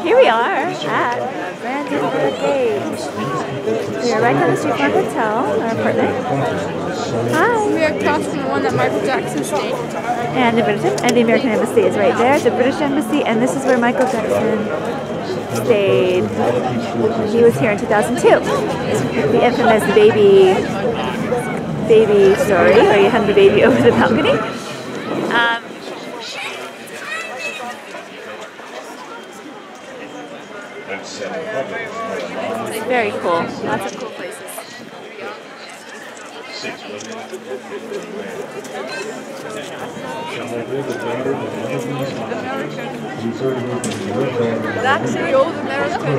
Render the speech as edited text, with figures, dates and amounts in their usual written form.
Here we are at Brandenburg Gate. We are right down the street from our hotel, our apartment. Hi! We are across from the one that Michael Jackson stayed. And the American Embassy is right there, the British Embassy, and this is where Michael Jackson stayed. He was here in 2002. The infamous baby story, where you hung the baby over the balcony. Very cool. Lots of cool places. That's the old American.